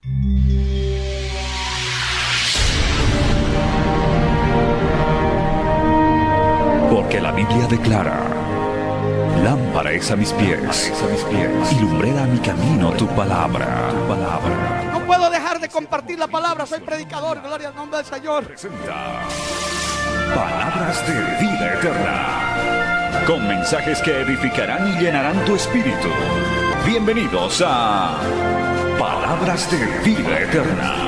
Porque la Biblia declara: lámpara es a mis pies, y lumbrera a mi camino tu palabra. No puedo dejar de compartir la palabra, soy predicador, gloria al nombre del Señor. Presenta Palabras de Vida Eterna, con mensajes que edificarán y llenarán tu espíritu. Bienvenidos a Palabras de Vida Eterna.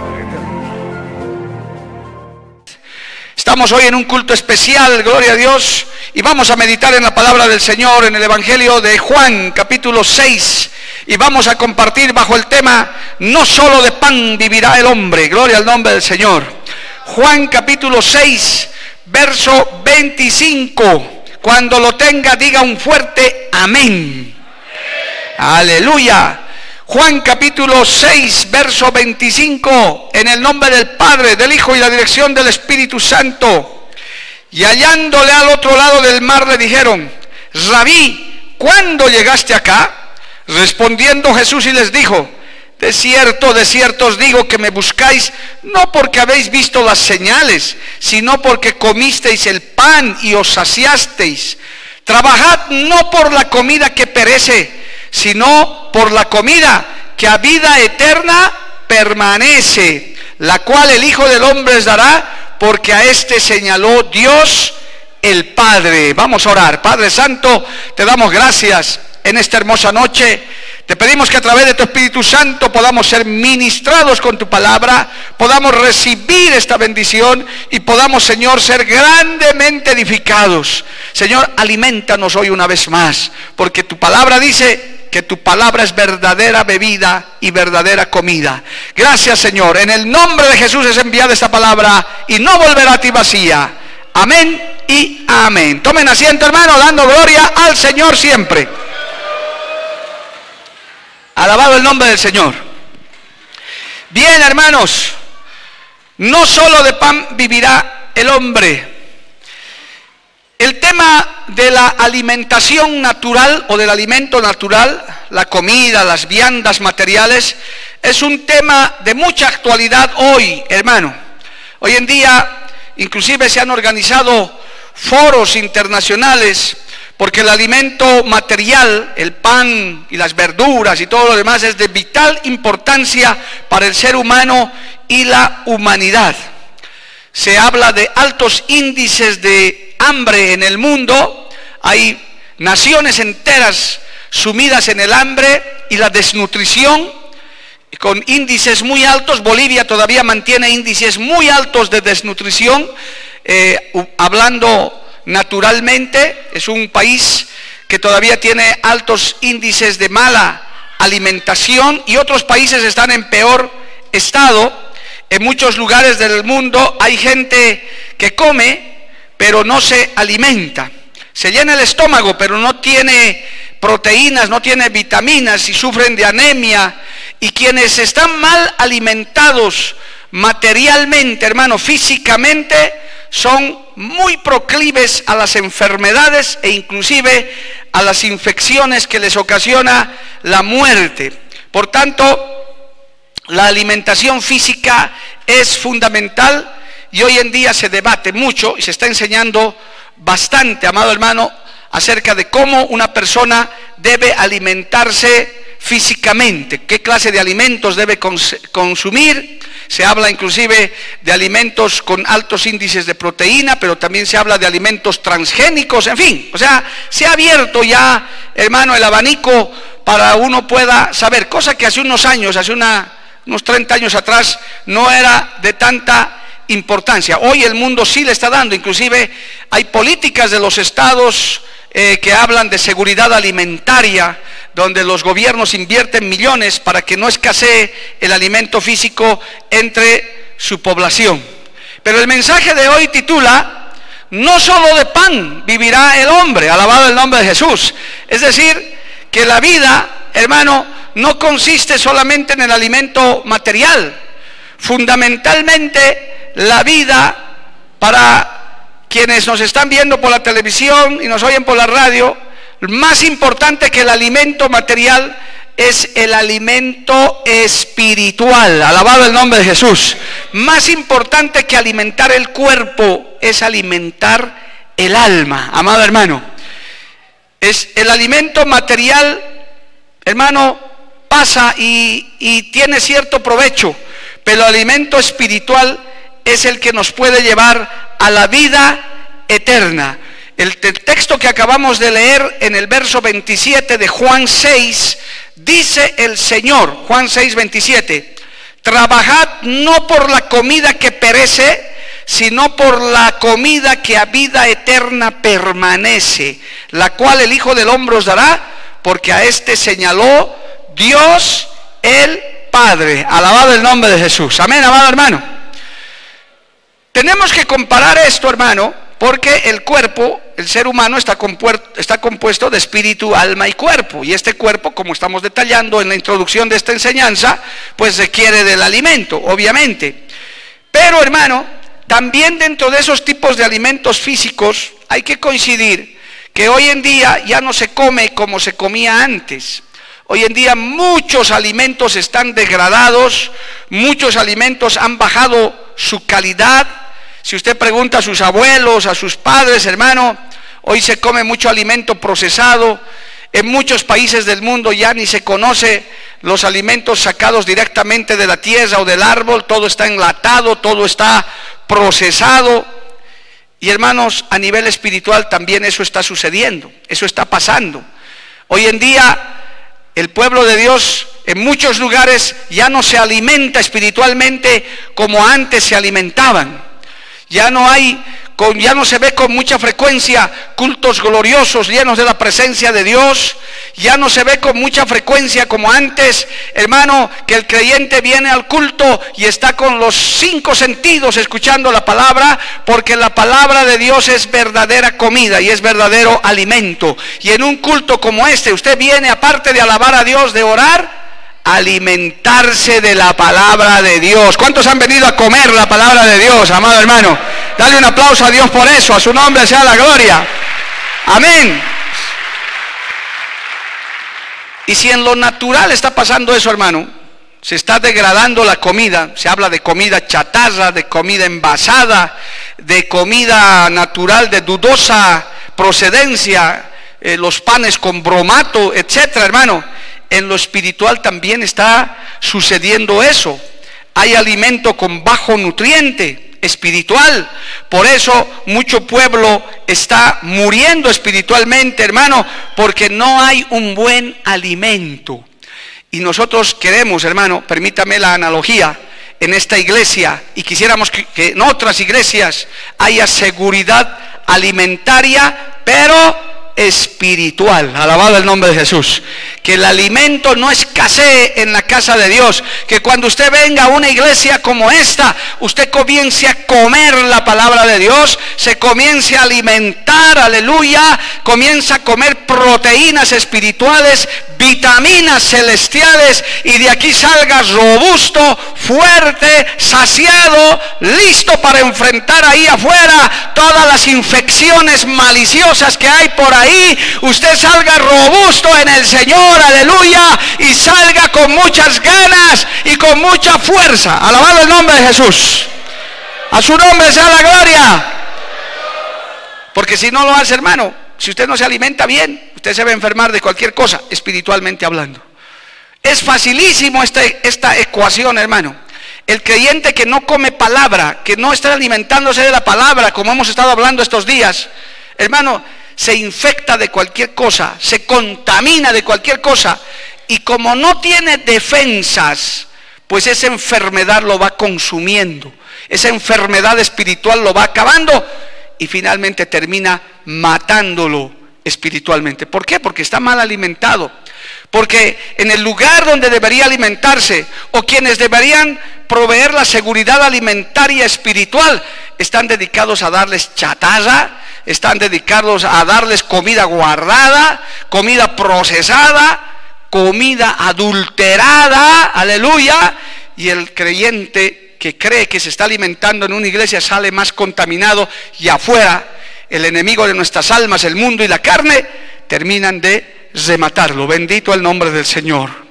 Estamos hoy en un culto especial, gloria a Dios, y vamos a meditar en la palabra del Señor en el Evangelio de Juan, capítulo 6, y vamos a compartir bajo el tema: no solo de pan vivirá el hombre, gloria al nombre del Señor. Juan capítulo 6, verso 25, cuando lo tenga diga un fuerte amén. Aleluya. Juan capítulo 6, verso 25, en el nombre del Padre, del Hijo y la dirección del Espíritu Santo. Y hallándole al otro lado del mar le dijeron: Rabí, ¿cuándo llegaste acá? Respondiendo Jesús y les dijo: de cierto os digo que me buscáis, no porque habéis visto las señales, sino porque comisteis el pan y os saciasteis. Trabajad no por la comida que perece, sino por la comida que a vida eterna permanece, la cual el Hijo del Hombre os dará, porque a este señaló Dios el Padre. Vamos a orar. Padre Santo, te damos gracias en esta hermosa noche. Te pedimos que a través de tu Espíritu Santo podamos ser ministrados con tu palabra, podamos recibir esta bendición y podamos, Señor, ser grandemente edificados. Señor, alimentanos hoy una vez más, porque tu palabra dice que tu palabra es verdadera bebida y verdadera comida. Gracias, Señor. En el nombre de Jesús es enviada esta palabra y no volverá a ti vacía. Amén y amén. Tomen asiento, hermano, dando gloria al Señor siempre. Alabado el nombre del Señor. Bien, hermanos, no solo de pan vivirá el hombre. El tema de la alimentación natural o del alimento natural, la comida, las viandas materiales, es un tema de mucha actualidad hoy, hermano. Hoy en día, inclusive se han organizado foros internacionales, porque el alimento material, el pan y las verduras y todo lo demás, es de vital importancia para el ser humano y la humanidad. Se habla de altos índices de hambre en el mundo. Hay naciones enteras sumidas en el hambre y la desnutrición, con índices muy altos. Bolivia todavía mantiene índices muy altos de desnutrición, hablando naturalmente. Es un país que todavía tiene altos índices de mala alimentación, y otros países están en peor estado. En muchos lugares del mundo hay gente que come pero no se alimenta, se llena el estómago pero no tiene proteínas, no tiene vitaminas, y sufren de anemia. Y quienes están mal alimentados materialmente, hermano, físicamente, son muy proclives a las enfermedades e inclusive a las infecciones que les ocasiona la muerte. Por tanto, la alimentación física es fundamental, y hoy en día se debate mucho y se está enseñando bastante, amado hermano, acerca de cómo una persona debe alimentarse físicamente, qué clase de alimentos debe consumir. Se habla inclusive de alimentos con altos índices de proteína, pero también se habla de alimentos transgénicos, en fin. O sea, se ha abierto ya, hermano, el abanico para uno pueda saber, cosa que hace unos años, unos 30 años atrás, no era de tanta importancia. Hoy el mundo sí le está dando, inclusive hay políticas de los estados que hablan de seguridad alimentaria, donde los gobiernos invierten millones para que no escasee el alimento físico entre su población. Pero el mensaje de hoy titula: no solo de pan vivirá el hombre, alabado el nombre de Jesús. Es decir, que la vida, hermano, no consiste solamente en el alimento material. Fundamentalmente, la vida, para quienes nos están viendo por la televisión y nos oyen por la radio, más importante que el alimento material es el alimento espiritual. Alabado el nombre de Jesús. Más importante que alimentar el cuerpo es alimentar el alma, amado hermano. Es el alimento material, hermano, pasa y tiene cierto provecho, pero el alimento espiritual es el que nos puede llevar a la vida eterna. El texto que acabamos de leer en el verso 27 de Juan 6, dice el Señor, Juan 6, 27, trabajad no por la comida que perece, sino por la comida que a vida eterna permanece, la cual el Hijo del Hombre os dará, porque a este señaló Dios el Padre. Alabado el nombre de Jesús. Amén, amado hermano. Tenemos que comparar esto, hermano, porque el cuerpo, el ser humano está compuesto de espíritu, alma y cuerpo. Y este cuerpo, como estamos detallando en la introducción de esta enseñanza, pues requiere del alimento, obviamente. Pero, hermano, también dentro de esos tipos de alimentos físicos hay que coincidir que hoy en día ya no se come como se comía antes. Hoy en día muchos alimentos están degradados, muchos alimentos han bajado su calidad. Si usted pregunta a sus abuelos, a sus padres, hermano, hoy se come mucho alimento procesado. En muchos países del mundo ya ni se conoce los alimentos sacados directamente de la tierra o del árbol. Todo está enlatado, todo está procesado. Y hermanos, a nivel espiritual también eso está sucediendo, eso está pasando. Hoy en día el pueblo de Dios en muchos lugares ya no se alimenta espiritualmente como antes se alimentaban. Ya no se ve con mucha frecuencia cultos gloriosos llenos de la presencia de Dios. Ya no se ve con mucha frecuencia como antes, hermano, que el creyente viene al culto y está con los 5 sentidos escuchando la palabra, porque la palabra de Dios es verdadera comida y es verdadero alimento. Y en un culto como este, usted viene, aparte de alabar a Dios, de orar, alimentarse de la palabra de Dios. ¿Cuántos han venido a comer la palabra de Dios, amado hermano? Dale un aplauso a Dios por eso, a su nombre sea la gloria. Amén. Y si en lo natural está pasando eso, hermano, se está degradando la comida, se habla de comida chatarra, de comida envasada, de comida natural de dudosa procedencia, los panes con bromato, etcétera, hermano. En lo espiritual también está sucediendo eso. Hay alimento con bajo nutriente espiritual. Por eso mucho pueblo está muriendo espiritualmente, hermano, porque no hay un buen alimento. Y nosotros queremos, hermano, permítame la analogía, en esta iglesia, y quisiéramos que en otras iglesias haya seguridad alimentaria, pero espiritual. Alabado el nombre de Jesús. Que el alimento no escasee en la casa de Dios. Que cuando usted venga a una iglesia como esta, usted comience a comer la palabra de Dios, se comience a alimentar, aleluya, comienza a comer proteínas espirituales, vitaminas celestiales, y de aquí salga robusto, fuerte, saciado, listo para enfrentar ahí afuera todas las infecciones maliciosas que hay por ahí. Usted salga robusto en el Señor, aleluya, y salga con muchas ganas y con mucha fuerza. Alabado el nombre de Jesús. A su nombre sea la gloria. Porque si no lo hace, hermano, si usted no se alimenta bien, usted se va a enfermar de cualquier cosa, espiritualmente hablando. Es facilísimo esta ecuación, hermano. El creyente que no come palabra, que no está alimentándose de la palabra, como hemos estado hablando estos días, hermano, se infecta de cualquier cosa, se contamina de cualquier cosa, y como no tiene defensas, pues esa enfermedad lo va consumiendo, esa enfermedad espiritual lo va acabando, y finalmente termina matándolo espiritualmente. ¿Por qué? Porque está mal alimentado. Porque en el lugar donde debería alimentarse, o quienes deberían proveer la seguridad alimentaria espiritual, están dedicados a darles chatarra, están dedicados a darles comida guardada, comida procesada, comida adulterada, aleluya. Y el creyente que cree que se está alimentando en una iglesia sale más contaminado, y afuera el enemigo de nuestras almas, el mundo y la carne, terminan de rematarlo. Bendito el nombre del Señor.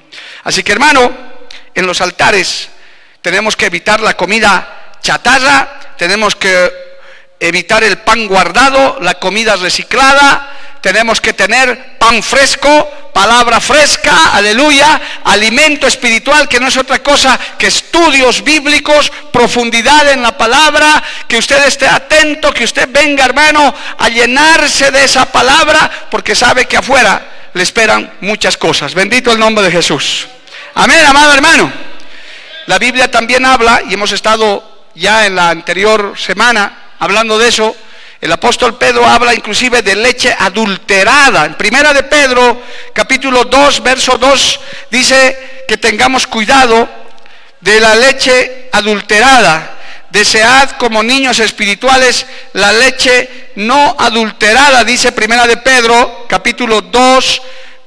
Así que, hermano, en los altares tenemos que evitar la comida chatarra, tenemos que evitar el pan guardado, la comida reciclada, tenemos que tener pan fresco, palabra fresca, aleluya, alimento espiritual, que no es otra cosa que estudios bíblicos, profundidad en la palabra, que usted esté atento, que usted venga, hermano, a llenarse de esa palabra, porque sabe que afuera le esperan muchas cosas. Bendito el nombre de Jesús. Amén, amado hermano. La Biblia también habla, y hemos estado ya en la anterior semana hablando de eso. El apóstol Pedro habla inclusive de leche adulterada. En primera de Pedro, capítulo 2, verso 2, dice que tengamos cuidado de la leche adulterada. Desead como niños espirituales la leche no adulterada, dice primera de Pedro, capítulo 2,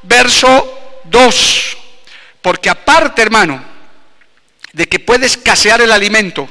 verso 2. Porque aparte, hermano, de que puede escasear el alimento,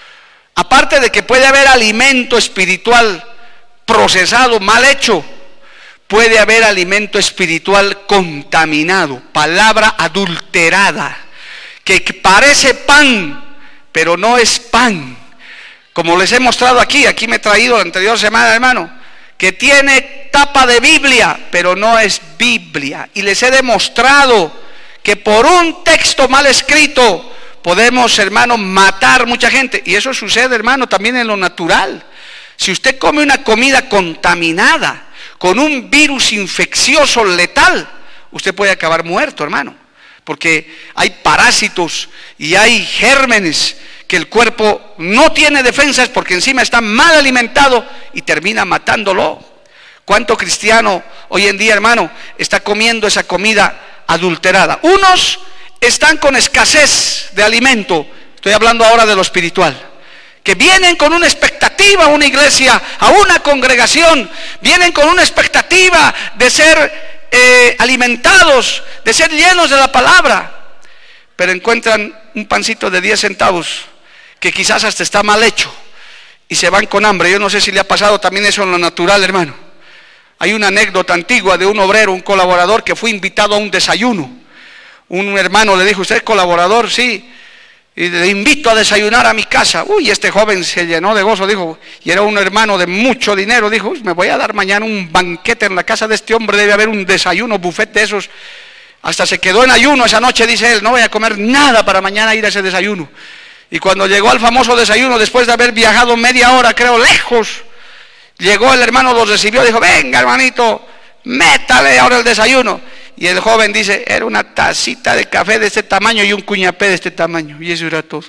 aparte de que puede haber alimento espiritual procesado, mal hecho, puede haber alimento espiritual contaminado, palabra adulterada, que parece pan, pero no es pan. Como les he mostrado aquí me he traído la anterior semana, hermano, que tiene tapa de Biblia, pero no es Biblia. Y les he demostrado que por un texto mal escrito podemos, hermano, matar mucha gente. Y eso sucede, hermano, también en lo natural. Si usted come una comida contaminada, con un virus infeccioso letal, usted puede acabar muerto, hermano. Porque hay parásitos y hay gérmenes que el cuerpo no tiene defensas porque encima está mal alimentado y termina matándolo. ¿Cuánto cristiano hoy en día, hermano, está comiendo esa comida adulterada? Unos están con escasez de alimento, estoy hablando ahora de lo espiritual, que vienen con una expectativa a una iglesia, a una congregación, vienen con una expectativa de ser alimentados, de ser llenos de la palabra, pero encuentran un pancito de 10 centavos que quizás hasta está mal hecho y se van con hambre. Yo no sé si le ha pasado también eso en lo natural, hermano. Hay una anécdota antigua de un obrero, un colaborador que fue invitado a un desayuno. Un hermano le dijo: ¿usted es colaborador? Sí. Y le invito a desayunar a mi casa. Uy, este joven se llenó de gozo, dijo, y era un hermano de mucho dinero, dijo: me voy a dar mañana un banquete en la casa de este hombre, debe haber un desayuno, buffet de esos. Hasta se quedó en ayuno esa noche, dice él, no voy a comer nada para mañana ir a ese desayuno. Y cuando llegó al famoso desayuno, después de haber viajado media hora, creo, lejos, llegó el hermano, los recibió, dijo: venga, hermanito, métale ahora el desayuno. Y el joven dice: era una tacita de café de este tamaño y un cuñapé de este tamaño. Y eso era todo.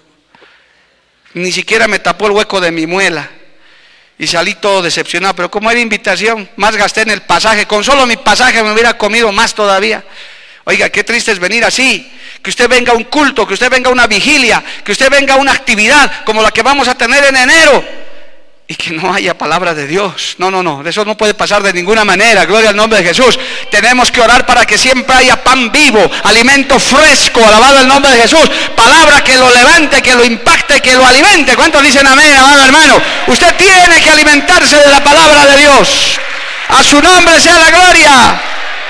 Ni siquiera me tapó el hueco de mi muela. Y salí todo decepcionado. Pero como era invitación, más gasté en el pasaje. Con solo mi pasaje me hubiera comido más todavía. Oiga, qué triste es venir así. Que usted venga a un culto, que usted venga a una vigilia, que usted venga a una actividad como la que vamos a tener en enero, y que no haya palabra de Dios. No, eso no puede pasar de ninguna manera. Gloria al nombre de Jesús. Tenemos que orar para que siempre haya pan vivo, alimento fresco, alabado el nombre de Jesús, palabra que lo levante, que lo impacte, que lo alimente. ¿Cuántos dicen amén, amado hermano? Usted tiene que alimentarse de la palabra de Dios. A su nombre sea la gloria.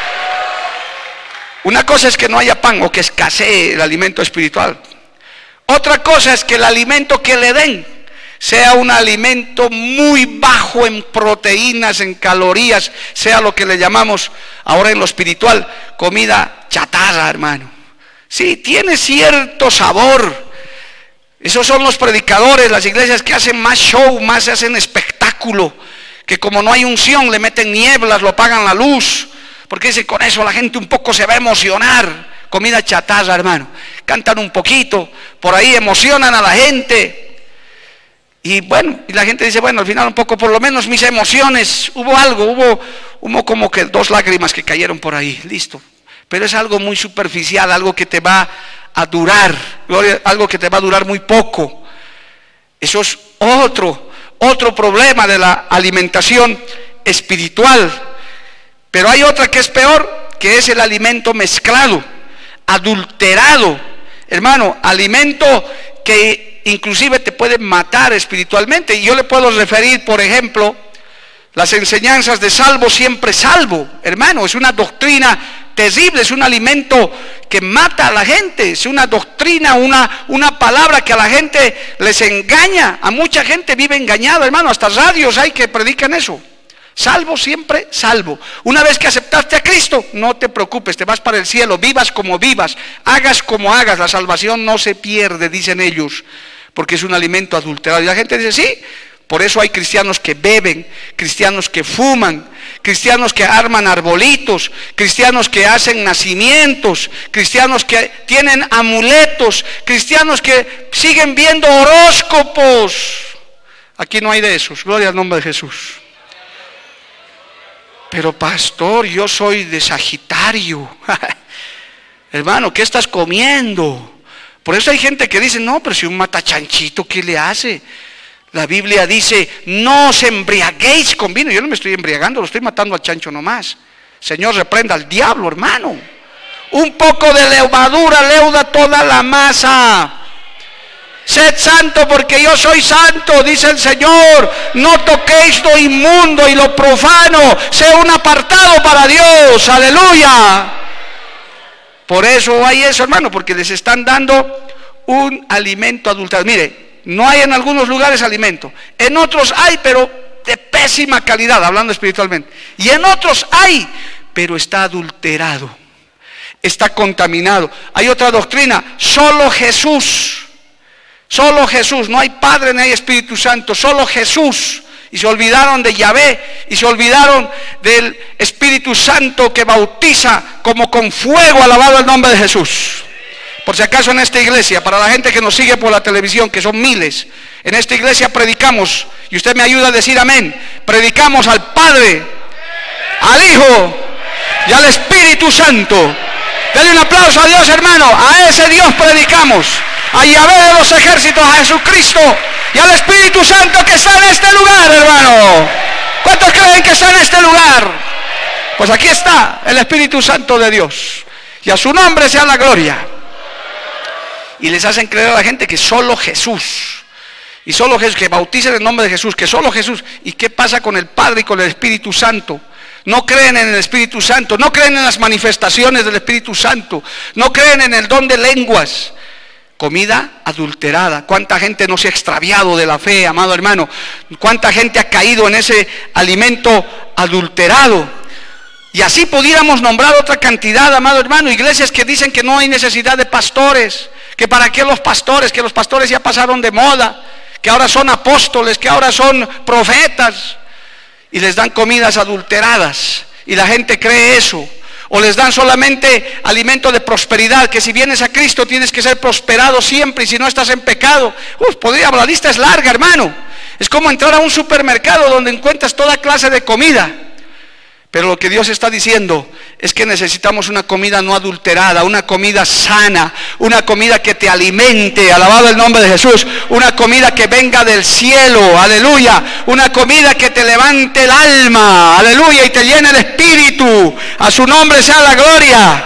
Una cosa es que no haya pan o que escasee el alimento espiritual. Otra cosa es que el alimento que le den sea un alimento muy bajo en proteínas, en calorías, sea lo que le llamamos ahora en lo espiritual, comida chatarra, hermano. Sí, tiene cierto sabor. Esos son los predicadores, las iglesias que hacen más show, más hacen espectáculo, que como no hay unción, le meten nieblas, lo apagan la luz, porque dice, con eso la gente un poco se va a emocionar. Comida chatarra, hermano. Cantan un poquito, por ahí emocionan a la gente. Y bueno, y la gente dice, bueno, al final un poco, por lo menos mis emociones, hubo algo, hubo como que 2 lágrimas que cayeron por ahí, listo. Pero es algo muy superficial, algo que te va a durar, algo que te va a durar muy poco. Eso es otro problema de la alimentación espiritual. Pero hay otra que es peor, que es el alimento mezclado, adulterado. Hermano, alimento que inclusive te puede matar espiritualmente. Y yo le puedo referir, por ejemplo, las enseñanzas de salvo siempre salvo. Hermano, es una doctrina terrible, es un alimento que mata a la gente, es una doctrina, una palabra que a la gente les engaña. A mucha gente vive engañada, hermano, hasta radios hay que predican eso. Salvo, siempre salvo. Una vez que aceptaste a Cristo, no te preocupes, te vas para el cielo, vivas como vivas, hagas como hagas, la salvación no se pierde, dicen ellos, porque es un alimento adulterado. Y la gente dice, sí, por eso hay cristianos que beben, cristianos que fuman, cristianos que arman arbolitos, cristianos que hacen nacimientos, cristianos que tienen amuletos, cristianos que siguen viendo horóscopos. Aquí no hay de esos, gloria al nombre de Jesús. Pero pastor, yo soy de Sagitario. Hermano, ¿qué estás comiendo? Por eso hay gente que dice, no, pero si un matachanchito, ¿qué le hace? La Biblia dice, no os embriaguéis con vino. Yo no me estoy embriagando, lo estoy matando al chancho nomás. Señor, reprenda al diablo, hermano. Un poco de levadura leuda toda la masa. Sed santo porque yo soy santo, dice el Señor. No toquéis lo inmundo y lo profano. Sea un apartado para Dios, aleluya. Por eso hay eso, hermano, porque les están dando un alimento adulterado. Mire, no hay en algunos lugares alimento, en otros hay, pero de pésima calidad, hablando espiritualmente. Y en otros hay, pero está adulterado, está contaminado. Hay otra doctrina, solo Jesús, no hay Padre ni hay Espíritu Santo, solo Jesús. Y se olvidaron de Yahvé y se olvidaron del Espíritu Santo que bautiza como con fuego, alabado el nombre de Jesús. Por si acaso en esta iglesia, para la gente que nos sigue por la televisión, que son miles, en esta iglesia predicamos, y usted me ayuda a decir amén, predicamos al Padre, al Hijo y al Espíritu Santo. Denle un aplauso a Dios, hermano. A ese Dios predicamos, a Yahvé de los ejércitos, a Jesucristo y al Espíritu Santo que está en este lugar, hermano. ¿Cuántos creen que está en este lugar? Pues aquí está el Espíritu Santo de Dios, y a su nombre sea la gloria. Y les hacen creer a la gente que solo Jesús, y solo Jesús, que bauticen en el nombre de Jesús, que solo Jesús. ¿Y qué pasa con el Padre y con el Espíritu Santo? No creen en el Espíritu Santo, no creen en las manifestaciones del Espíritu Santo, no creen en el don de lenguas. Comida adulterada. ¿Cuánta gente no se ha extraviado de la fe, amado hermano? ¿Cuánta gente ha caído en ese alimento adulterado? Y así pudiéramos nombrar otra cantidad, amado hermano, iglesias que dicen que no hay necesidad de pastores, que para qué los pastores, que los pastores ya pasaron de moda, que ahora son apóstoles, que ahora son profetas, y les dan comidas adulteradas, y la gente cree eso. O les dan solamente alimento de prosperidad, que si vienes a Cristo tienes que ser prosperado siempre, y si no estás en pecado. La lista es larga, hermano. Es como entrar a un supermercado donde encuentras toda clase de comida. Pero lo que Dios está diciendo es que necesitamos una comida no adulterada, una comida sana, una comida que te alimente, alabado el nombre de Jesús, una comida que venga del cielo, aleluya, una comida que te levante el alma, aleluya, y te llene el espíritu, a su nombre sea la gloria,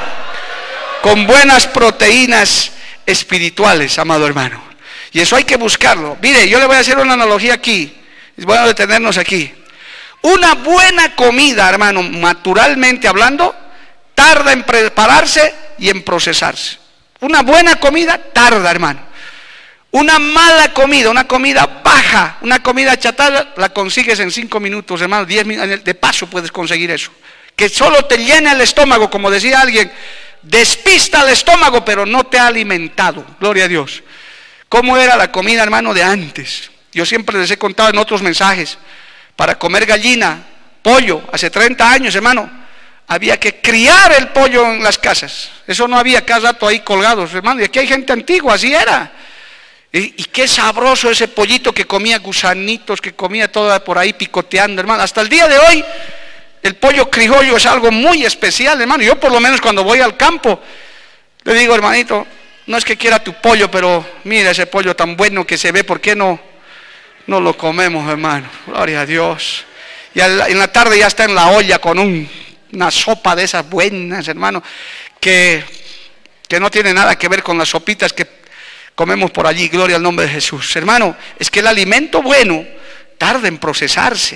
con buenas proteínas espirituales, amado hermano. Y eso hay que buscarlo. Mire, yo le voy a hacer una analogía aquí, voy a detenernos aquí. Una buena comida, hermano, naturalmente hablando, tarda en prepararse y en procesarse. Una buena comida tarda, hermano. Una mala comida, una comida baja, una comida chatarra, la consigues en 5 minutos, hermano, 10 minutos, de paso puedes conseguir eso. Que solo te llena el estómago, como decía alguien, despista el estómago, pero no te ha alimentado. Gloria a Dios. ¿Cómo era la comida, hermano, de antes? Yo siempre les he contado en otros mensajes. Para comer gallina, pollo, hace 30 años, hermano, había que criar el pollo en las casas. Eso no había cada rato ahí colgados, hermano. Y aquí hay gente antigua, así era. Y qué sabroso ese pollito que comía gusanitos, que comía todo por ahí picoteando, hermano. Hasta el día de hoy, el pollo criollo es algo muy especial, hermano. Yo por lo menos cuando voy al campo, le digo, hermanito, no es que quiera tu pollo, pero mira ese pollo tan bueno que se ve, ¿por qué no lo comemos, hermano? Gloria a Dios. Y en la tarde ya está en la olla con una sopa de esas buenas, hermano, que no tiene nada que ver con las sopitas que comemos por allí. Gloria al nombre de Jesús. Hermano, es que el alimento bueno tarda en procesarse.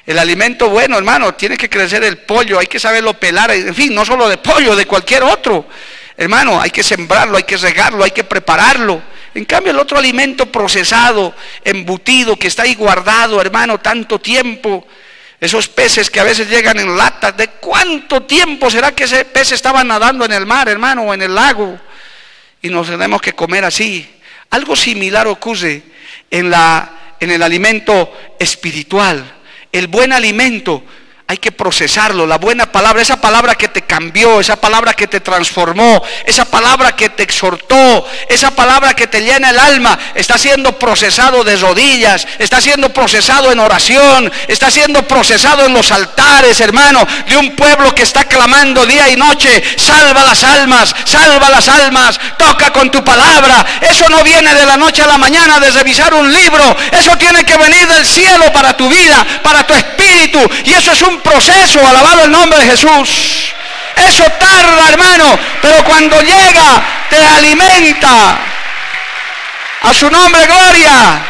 El alimento bueno, hermano, tiene que crecer el pollo, hay que saberlo pelar, en fin, no solo de pollo, de cualquier otro. Hermano, hay que sembrarlo, hay que regarlo, hay que prepararlo. En cambio, el otro alimento procesado, embutido, que está ahí guardado, hermano, tanto tiempo. Esos peces que a veces llegan en latas, ¿de cuánto tiempo será que ese pez estaba nadando en el mar, hermano, o en el lago? Y nos tenemos que comer así. Algo similar ocurre en el alimento espiritual. El buen alimento hay que procesarlo, la buena palabra, esa palabra que te cambió, esa palabra que te transformó, esa palabra que te exhortó, esa palabra que te llena el alma, está siendo procesado de rodillas, está siendo procesado en oración, está siendo procesado en los altares, hermano, de un pueblo que está clamando día y noche: salva las almas, toca con tu palabra. Eso no viene de la noche a la mañana de revisar un libro, eso tiene que venir del cielo para tu vida, para tu espíritu, y eso es un proceso, alabado el nombre de Jesús. Eso tarda, hermano, pero cuando llega te alimenta. A su nombre, gloria.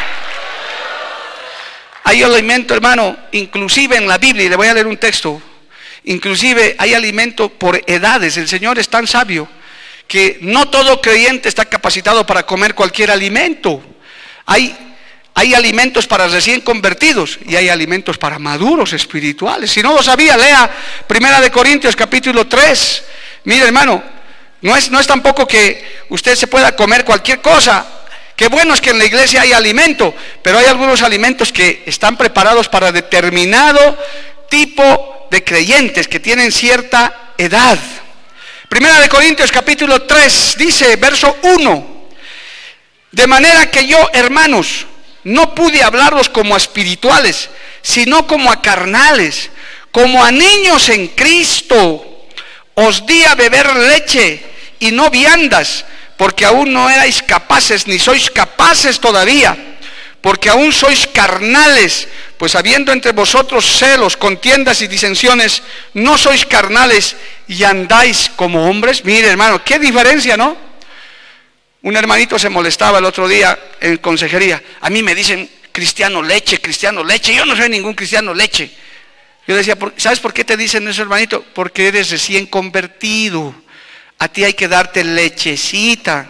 Hay alimento, hermano, inclusive en la Biblia, y le voy a leer un texto, inclusive hay alimento por edades. El Señor es tan sabio que no todo creyente está capacitado para comer cualquier alimento. Hay alimentos para recién convertidos y hay alimentos para maduros espirituales. Si no lo sabía, lea 1 Corintios capítulo 3. Mire, hermano, no es tampoco que usted se pueda comer cualquier cosa. Qué bueno es que en la iglesia hay alimento, pero hay algunos alimentos que están preparados para determinado tipo de creyentes que tienen cierta edad. 1 Corintios capítulo 3 dice, verso 1: de manera que yo, hermanos, no pude hablarlos como a espirituales, sino como a carnales, como a niños en Cristo. Os di a beber leche y no viandas, porque aún no erais capaces, ni sois capaces todavía, porque aún sois carnales. Pues habiendo entre vosotros celos, contiendas y disensiones, ¿no sois carnales y andáis como hombres? Mire, hermano, qué diferencia, ¿no? Un hermanito se molestaba el otro día en consejería. A mí me dicen cristiano leche. Yo no soy ningún cristiano leche. Yo decía, ¿sabes por qué te dicen eso, hermanito? Porque eres recién convertido. A ti hay que darte lechecita.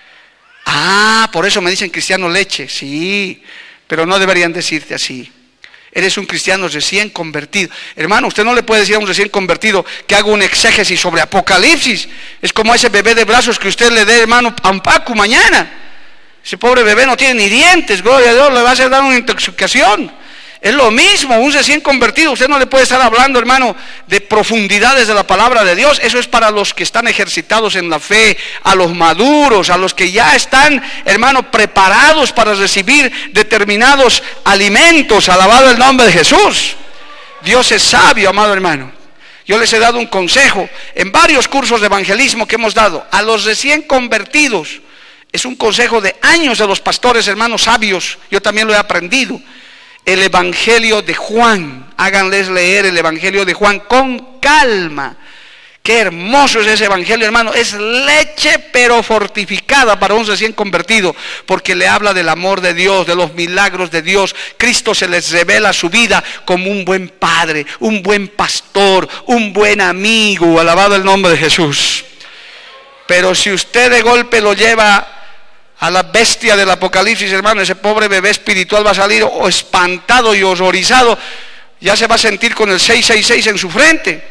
Ah, por eso me dicen cristiano leche. Sí, pero no deberían decirte así. Eres un cristiano recién convertido. Hermano, usted no le puede decir a un recién convertido que haga un exégesis sobre Apocalipsis. Es como ese bebé de brazos que usted le dé, hermano, a un Paco mañana. Ese pobre bebé no tiene ni dientes, gloria a Dios, le va a hacer dar una intoxicación. Es lo mismo, un recién convertido, usted no le puede estar hablando, hermano, de profundidades de la palabra de Dios. Eso es para los que están ejercitados en la fe, a los maduros, a los que ya están, hermano, preparados para recibir determinados alimentos. Alabado el nombre de Jesús. Dios es sabio, amado hermano. Yo les he dado un consejo en varios cursos de evangelismo que hemos dado a los recién convertidos. Es un consejo de años de los pastores, hermanos sabios. Yo también lo he aprendido. El Evangelio de Juan, háganles leer el Evangelio de Juan con calma. Qué hermoso es ese Evangelio, hermano. Es leche pero fortificada para un recién convertido, porque le habla del amor de Dios, de los milagros de Dios. Cristo se les revela su vida como un buen padre, un buen pastor, un buen amigo. Alabado el nombre de Jesús. Pero si usted de golpe lo lleva a la bestia del Apocalipsis, hermano, ese pobre bebé espiritual va a salir o espantado y horrorizado. Ya se va a sentir con el 666 en su frente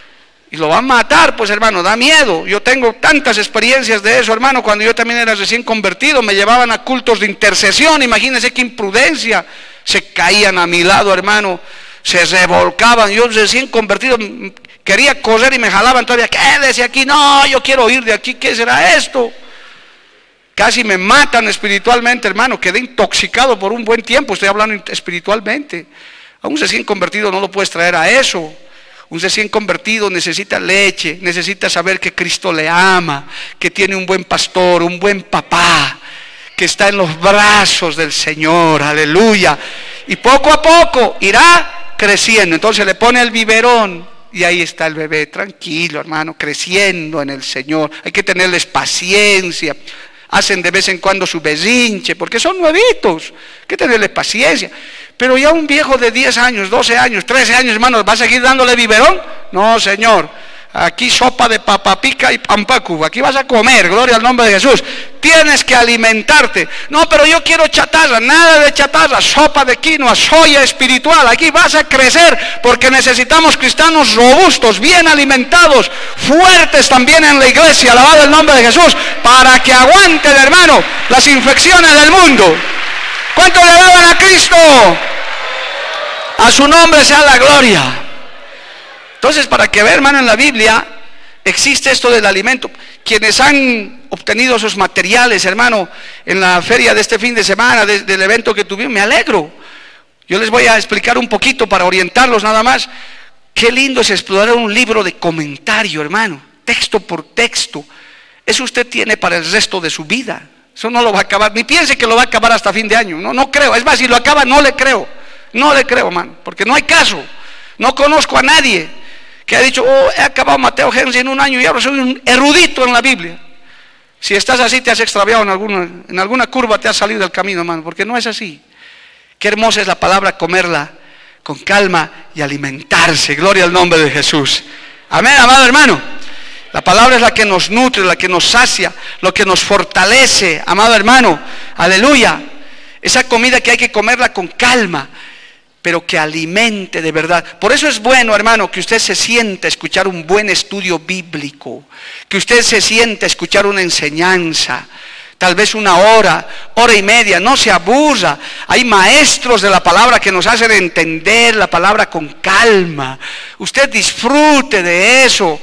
y lo va a matar, pues, hermano, da miedo. Yo tengo tantas experiencias de eso, hermano. Cuando yo también era recién convertido, me llevaban a cultos de intercesión. Imagínense qué imprudencia. Se caían a mi lado, hermano, se revolcaban. Yo recién convertido quería correr y me jalaban todavía. Quédese aquí, no, yo quiero ir de aquí. ¿Qué será esto? Casi me matan espiritualmente, hermano. Quedé intoxicado por un buen tiempo. Estoy hablando espiritualmente. A un recién convertido no lo puedes traer a eso. Un recién convertido necesita leche, necesita saber que Cristo le ama, que tiene un buen pastor, un buen papá, que está en los brazos del Señor. Aleluya. Y poco a poco irá creciendo. Entonces le pone el biberón y ahí está el bebé, tranquilo, hermano, creciendo en el Señor. Hay que tenerles paciencia. Hacen de vez en cuando su berrinche, porque son nuevitos, hay que tenerles paciencia. Pero ya un viejo de 10 años, 12 años, 13 años, hermano, ¿va a seguir dándole biberón? No, Señor. Aquí sopa de papapica y pampacu. Aquí vas a comer, gloria al nombre de Jesús. Tienes que alimentarte. No, pero yo quiero chatarra. Nada de chatarra. Sopa de quinoa, soya espiritual. Aquí vas a crecer porque necesitamos cristianos robustos, bien alimentados, fuertes también en la iglesia. Alabado el nombre de Jesús. Para que aguanten, hermano, las infecciones del mundo. ¿Cuánto le daban a Cristo? A su nombre sea la gloria. Entonces, para que vean, hermano, en la Biblia existe esto del alimento. Quienes han obtenido esos materiales, hermano, en la feria de este fin de semana, del evento que tuvimos, me alegro. Yo les voy a explicar un poquito para orientarlos nada más. Qué lindo es explorar un libro de comentario, hermano, texto por texto. Eso usted tiene para el resto de su vida. Eso no lo va a acabar, ni piense que lo va a acabar hasta fin de año. No creo. Es más, si lo acaba, no le creo. No le creo, hermano, porque no hay caso. No conozco a nadie que ha dicho, oh, he acabado Mateo Henry en un año y ahora soy un erudito en la Biblia. Si estás así, te has extraviado en alguna curva, te has salido del camino, hermano, porque no es así. Qué hermosa es la palabra, comerla con calma y alimentarse. Gloria al nombre de Jesús. Amén, amado hermano. La palabra es la que nos nutre, la que nos sacia, lo que nos fortalece, amado hermano. Aleluya. Esa comida que hay que comerla con calma, pero que alimente de verdad. Por eso es bueno, hermano, que usted se siente a escuchar un buen estudio bíblico, que usted se siente a escuchar una enseñanza, tal vez una hora, hora y media, no se aburra. Hay maestros de la palabra que nos hacen entender la palabra con calma. Usted disfrute de eso.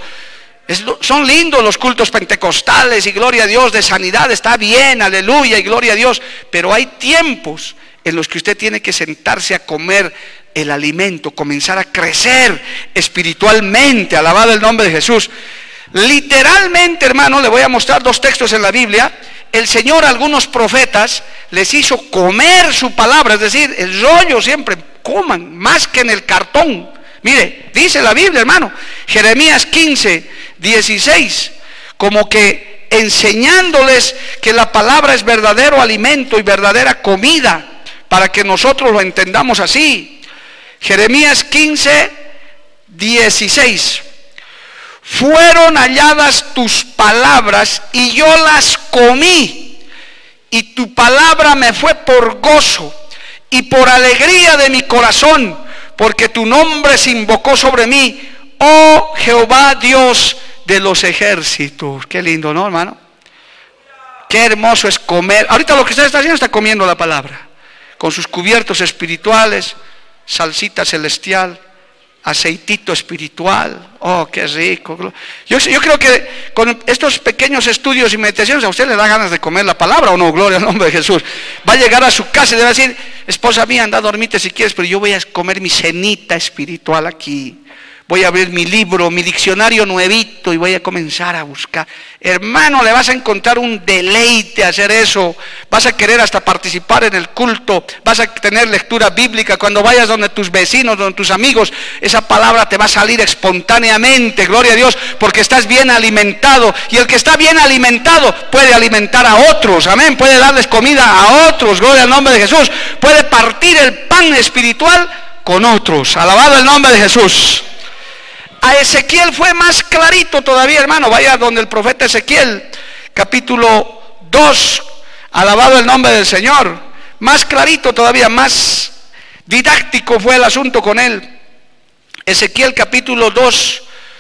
Son lindos los cultos pentecostales y gloria a Dios, de sanidad, está bien, aleluya y gloria a Dios, pero hay tiempos en los que usted tiene que sentarse a comer el alimento, comenzar a crecer espiritualmente. Alabado el nombre de Jesús. Literalmente, hermano, le voy a mostrar dos textos en la Biblia. El Señor a algunos profetas les hizo comer su palabra, es decir, el rollo siempre, coman, más que en el cartón. Mire, dice la Biblia, hermano, Jeremías 15, 16, como que enseñándoles que la palabra es verdadero alimento y verdadera comida, para que nosotros lo entendamos así. Jeremías 15, 16. Fueron halladas tus palabras y yo las comí, y tu palabra me fue por gozo y por alegría de mi corazón, porque tu nombre se invocó sobre mí, oh Jehová Dios de los ejércitos. Qué lindo, ¿no, hermano? Qué hermoso es comer. Ahorita lo que usted está haciendo está comiendo la palabra, con sus cubiertos espirituales, salsita celestial, aceitito espiritual. Oh, qué rico. Yo creo que con estos pequeños estudios y meditaciones a usted le da ganas de comer la palabra, ¿o no? Gloria al nombre de Jesús. Va a llegar a su casa y le va a decir, esposa mía, anda a dormirte si quieres, pero yo voy a comer mi cenita espiritual aquí. Voy a abrir mi libro, mi diccionario nuevito y voy a comenzar a buscar. Hermano, le vas a encontrar un deleite hacer eso. Vas a querer hasta participar en el culto. Vas a tener lectura bíblica. Cuando vayas donde tus vecinos, donde tus amigos, esa palabra te va a salir espontáneamente. Gloria a Dios, porque estás bien alimentado. Y el que está bien alimentado puede alimentar a otros. Amén. Puede darles comida a otros. Gloria al nombre de Jesús. Puede partir el pan espiritual con otros. Alabado el nombre de Jesús. A Ezequiel fue más clarito todavía, hermano. Vaya donde el profeta Ezequiel, capítulo 2, alabado el nombre del Señor. Más clarito todavía, más didáctico fue el asunto con él. Ezequiel capítulo 2,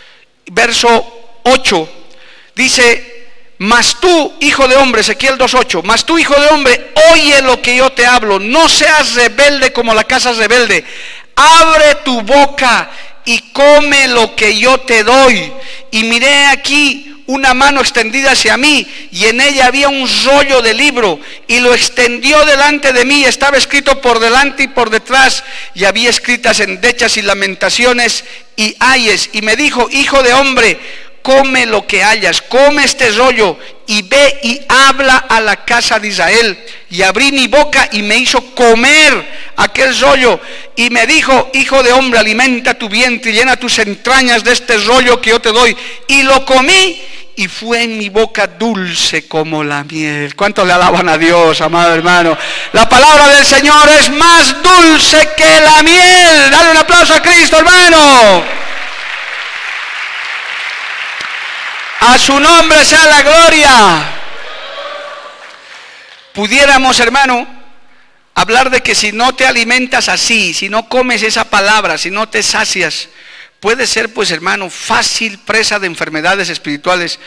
verso 8, dice, mas tú, hijo de hombre, Ezequiel 2:8, mas tú, hijo de hombre, oye lo que yo te hablo, no seas rebelde como la casa rebelde, abre tu boca y come lo que yo te doy. Y miré aquí una mano extendida hacia mí, y en ella había un rollo de libro, y lo extendió delante de mí, estaba escrito por delante y por detrás, y había escritas endechas y lamentaciones y ayes. Y me dijo, hijo de hombre, come lo que hayas, come este rollo, y ve y habla a la casa de Israel. Y abrí mi boca y me hizo comer aquel rollo, y me dijo, hijo de hombre, alimenta tu vientre y llena tus entrañas de este rollo que yo te doy. Y lo comí, y fue en mi boca dulce como la miel. ¿Cuánto le alaban a Dios, amado hermano? La palabra del Señor es más dulce que la miel. Dale un aplauso a Cristo, hermano. A su nombre sea la gloria. Pudiéramos, hermano, hablar de que si no te alimentas así, si no comes esa palabra, si no te sacias, puede ser, pues, hermano, fácil presa de enfermedades espirituales.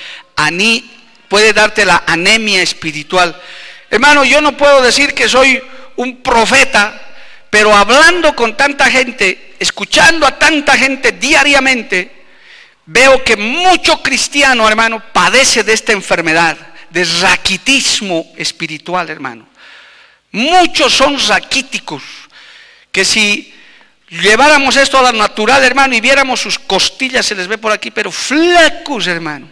Puede darte la anemia espiritual. Hermano, yo no puedo decir que soy un profeta, pero hablando con tanta gente, escuchando a tanta gente diariamente, veo que mucho cristiano, hermano, padece de esta enfermedad, de raquitismo espiritual, hermano. Muchos son raquíticos, que si lleváramos esto a la natural, hermano, y viéramos sus costillas, se les ve por aquí, pero flacos, hermano,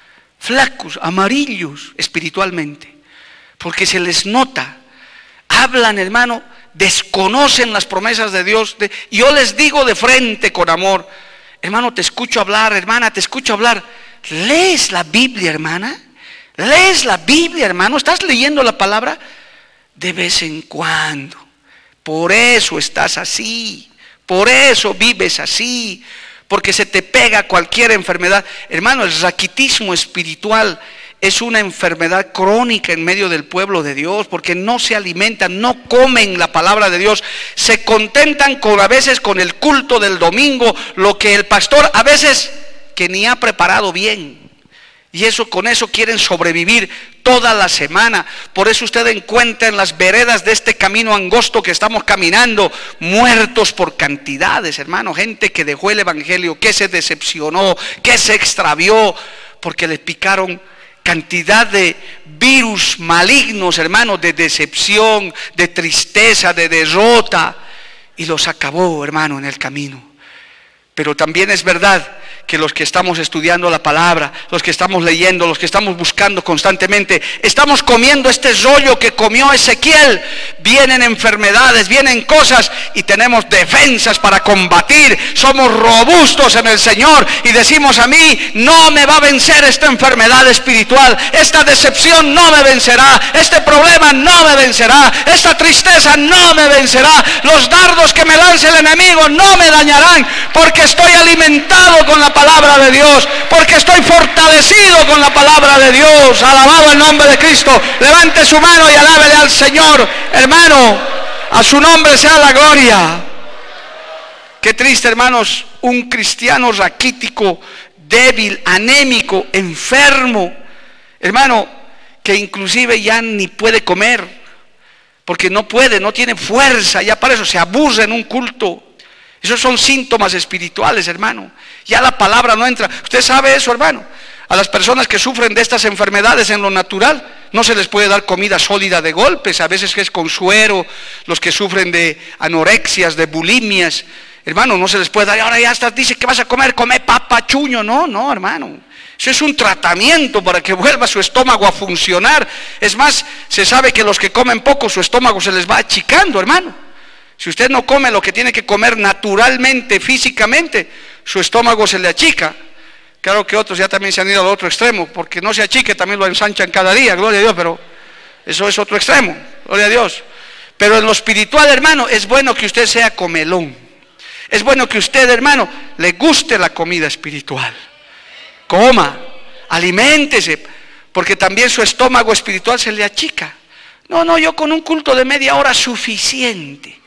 flacos, amarillos espiritualmente, porque se les nota. Hablan, hermano, desconocen las promesas de Dios. Yo les digo de frente con amor, hermano, te escucho hablar, hermana, te escucho hablar. ¿Lees la Biblia, hermana? ¿Lees la Biblia, hermano? ¿Estás leyendo la palabra? De vez en cuando. Por eso estás así. Por eso vives así, porque se te pega cualquier enfermedad. Hermano, el raquitismo espiritual es una enfermedad crónica en medio del pueblo de Dios, porque no se alimentan, no comen la palabra de Dios, se contentan a veces con el culto del domingo, lo que el pastor a veces que ni ha preparado bien. Y con eso quieren sobrevivir toda la semana. Por eso usted encuentra en las veredas de este camino angosto que estamos caminando, muertos por cantidades, hermano. Gente que dejó el evangelio, que se decepcionó, que se extravió, porque le picaron cantidad de virus malignos, hermano, de decepción, de tristeza, de derrota, y los acabó, hermano, en el camino. Pero también es verdad que los que estamos estudiando la palabra, los que estamos leyendo, los que estamos buscando constantemente, estamos comiendo este rollo que comió Ezequiel. Vienen enfermedades, vienen cosas y tenemos defensas para combatir. Somos robustos en el Señor y decimos: a mí no me va a vencer esta enfermedad espiritual, esta decepción no me vencerá, este problema no me vencerá, esta tristeza no me vencerá, los dardos que me lance el enemigo no me dañarán, porque estoy alimentado con la palabra de Dios, porque estoy fortalecido con la palabra de Dios. Alabado el nombre de Cristo. Levante su mano y alábele al Señor, hermano. A su nombre sea la gloria. Qué triste, hermanos, un cristiano raquítico, débil, anémico, enfermo, hermano, que inclusive ya ni puede comer, porque no puede, no tiene fuerza, ya para eso se aburre en un culto. Esos son síntomas espirituales, hermano. Ya la palabra no entra. Usted sabe eso, hermano. A las personas que sufren de estas enfermedades en lo natural, no se les puede dar comida sólida de golpes. A veces que es con suero. Los que sufren de anorexias, de bulimias, hermano, no se les puede dar. Ahora ya estás, dice que vas a comer, come papa, chuño. No, hermano. Eso es un tratamiento para que vuelva su estómago a funcionar. Es más, se sabe que los que comen poco, su estómago se les va achicando, hermano. Si usted no come lo que tiene que comer naturalmente, físicamente, su estómago se le achica. Claro que otros ya también se han ido al otro extremo, porque no se achique, también lo ensanchan cada día, gloria a Dios, pero eso es otro extremo, gloria a Dios. Pero en lo espiritual, hermano, es bueno que usted sea comelón. Es bueno que usted, hermano, le guste la comida espiritual. Coma, aliméntese, porque también su estómago espiritual se le achica. No, yo con un culto de media hora suficiente.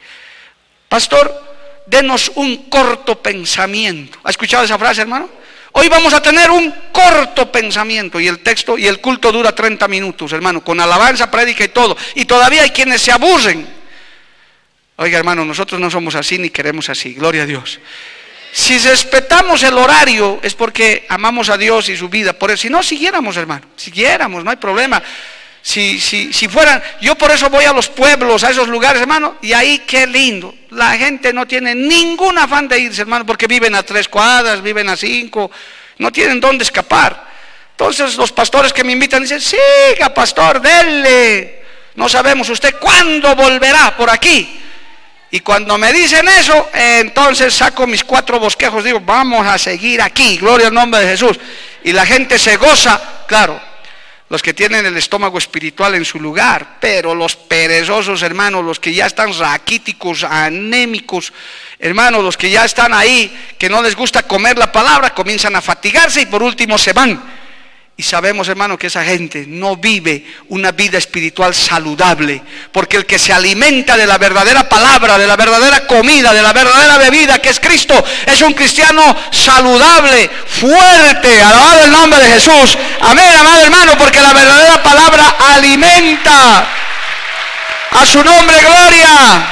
Pastor, denos un corto pensamiento. ¿Ha escuchado esa frase, hermano? Hoy vamos a tener un corto pensamiento y el texto y el culto dura 30 minutos, hermano, con alabanza, prédica y todo. Y todavía hay quienes se aburren. Oiga, hermano, nosotros no somos así ni queremos así, gloria a Dios. Si respetamos el horario es porque amamos a Dios y su vida. Por eso, si no siguiéramos, hermano, siguiéramos, no hay problema. Si fueran, yo por eso voy a los pueblos, a esos lugares, hermano, y ahí qué lindo. La gente no tiene ningún afán de irse, hermano, porque viven a 3 cuadras, viven a 5, no tienen dónde escapar. Entonces los pastores que me invitan dicen: siga, pastor, dele. No sabemos usted cuándo volverá por aquí. Y cuando me dicen eso, entonces saco mis 4 bosquejos, digo, vamos a seguir aquí, gloria al nombre de Jesús. Y la gente se goza, claro, los que tienen el estómago espiritual en su lugar, pero los perezosos, hermanos, los que ya están raquíticos, anémicos, hermanos, los que ya están ahí, que no les gusta comer la palabra, comienzan a fatigarse y por último se van. Y sabemos, hermano, que esa gente no vive una vida espiritual saludable, porque el que se alimenta de la verdadera palabra, de la verdadera comida, de la verdadera bebida que es Cristo, es un cristiano saludable, fuerte, alabado el nombre de Jesús. Amén, amado hermano, porque la verdadera palabra alimenta. A su nombre, gloria.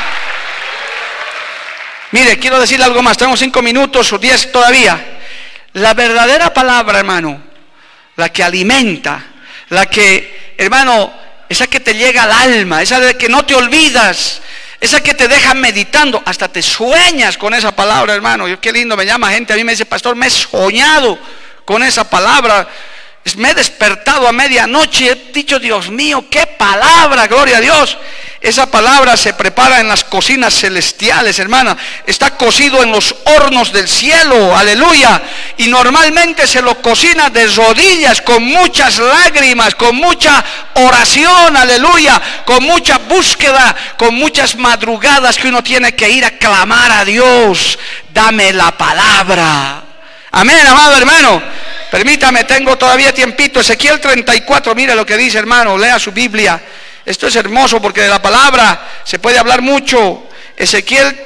Mire, quiero decirle algo más, tenemos 5 minutos o 10 todavía. La verdadera palabra, hermano, la que alimenta, la que, hermano, esa que te llega al alma, esa de que no te olvidas, esa que te deja meditando, hasta te sueñas con esa palabra, hermano. Yo, qué lindo, me llama gente, a mí me dice, pastor, me he soñado con esa palabra, me he despertado a medianoche y he dicho, Dios mío, qué palabra, gloria a Dios. Esa palabra se prepara en las cocinas celestiales, hermana. Está cocido en los hornos del cielo, aleluya. Y normalmente se lo cocina de rodillas, con muchas lágrimas, con mucha oración, aleluya. Con mucha búsqueda, con muchas madrugadas que uno tiene que ir a clamar a Dios. Dame la palabra. Amén, amado hermano. Permítame, tengo todavía tiempito. Ezequiel 34, mire lo que dice, hermano. Lea su Biblia. Esto es hermoso porque de la palabra se puede hablar mucho. Ezequiel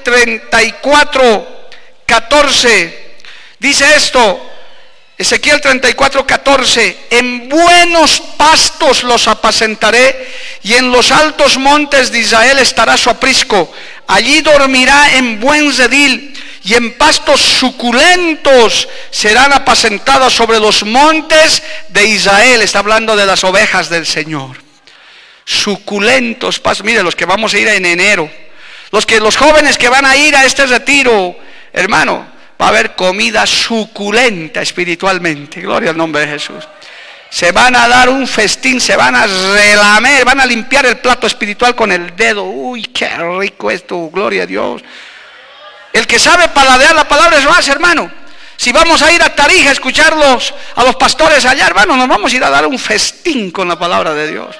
34, 14. Dice esto. Ezequiel 34, 14. En buenos pastos los apacentaré, y en los altos montes de Israel estará su aprisco. Allí dormirá en buen redil, y en pastos suculentos serán apacentadas sobre los montes de Israel. Está hablando de las ovejas del Señor. Suculentos pastos. Mire, los que vamos a ir en enero, los jóvenes que van a ir a este retiro, hermano, va a haber comida suculenta espiritualmente. Gloria al nombre de Jesús. Se van a dar un festín, se van a relamer, van a limpiar el plato espiritual con el dedo. Uy, qué rico esto, gloria a Dios. El que sabe paladear la palabra es más, hermano. Si vamos a ir a Tarija a escucharlos a los pastores allá, hermano, nos vamos a ir a dar un festín con la palabra de Dios.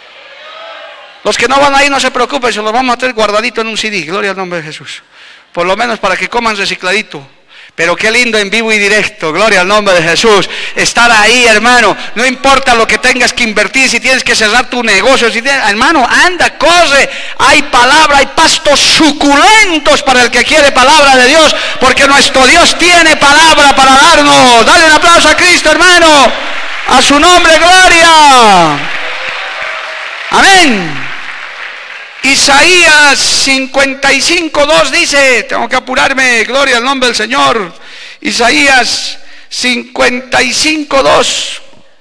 Los que no van a ir, no se preocupen, se los vamos a tener guardadito en un CD, gloria al nombre de Jesús. Por lo menos para que coman recicladito. Pero qué lindo en vivo y directo, gloria al nombre de Jesús. Estar ahí, hermano, no importa lo que tengas que invertir, si tienes que cerrar tu negocio, hermano, anda, corre. Hay palabra, hay pastos suculentos para el que quiere palabra de Dios, porque nuestro Dios tiene palabra para darnos. Dale un aplauso a Cristo, hermano. A su nombre, gloria. Amén. Isaías 55:2 dice, tengo que apurarme, gloria al nombre del Señor. Isaías 55:2.